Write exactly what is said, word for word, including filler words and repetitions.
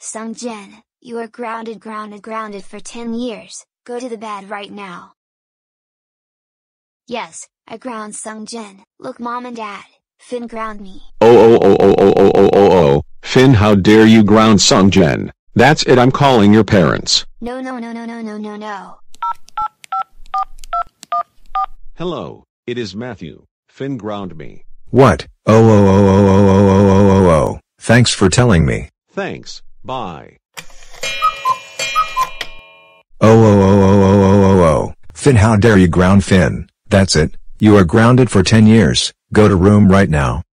Sung-Jin, you are grounded grounded grounded for ten years, go to the bed right now. Yes, I ground Sung-Jin. Look mom and dad, Finn ground me. Oh oh oh oh oh oh oh oh oh, Finn, how dare you ground Sung-Jin? That's it, I'm calling your parents. No no no no no no no no. Hello, it is Matthew. Finn ground me. What? Oh oh oh oh oh oh oh oh oh oh. Thanks for telling me. Thanks, bye. Oh oh oh oh oh oh oh oh. Finn, how dare you ground Finn? That's it, you are grounded for ten years, go to room right now.